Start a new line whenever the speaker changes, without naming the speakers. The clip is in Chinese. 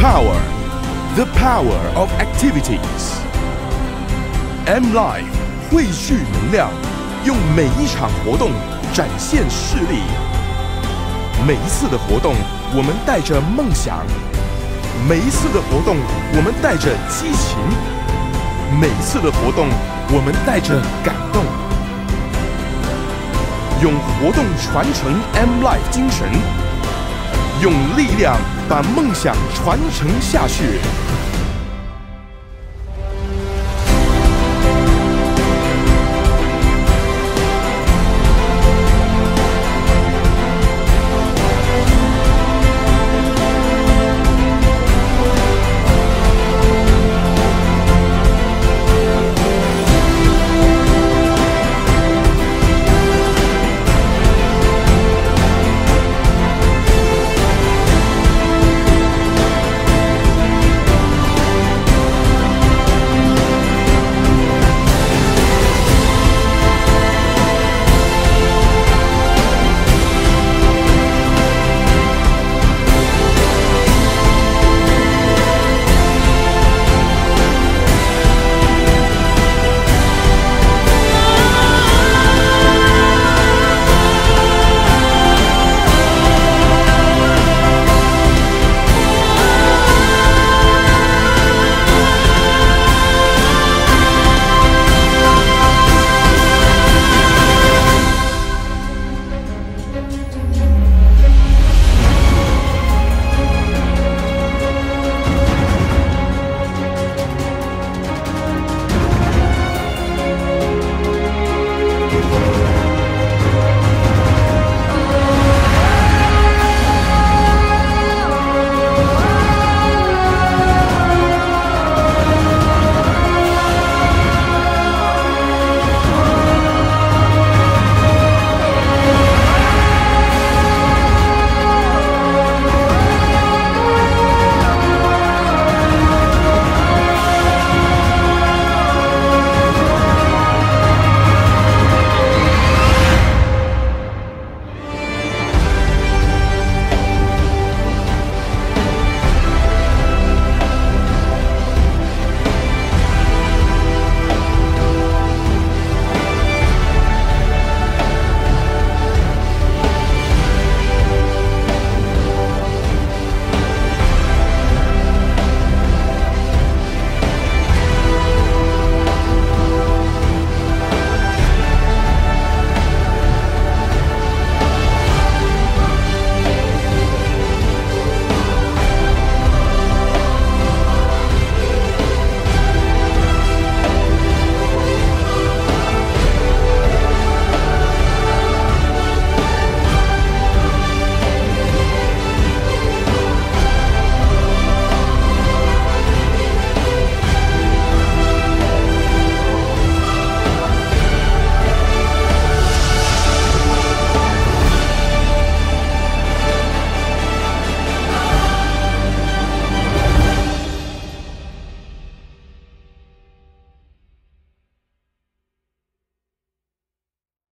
Power, the power of activities. M Life 汇聚能量，用每一场活动展现势力。每一次的活动，我们带着梦想；每一次的活动，我们带着激情；每一次的活动，我们带着感动。用活动传承 M Life 精神，用力量把梦想传承下去。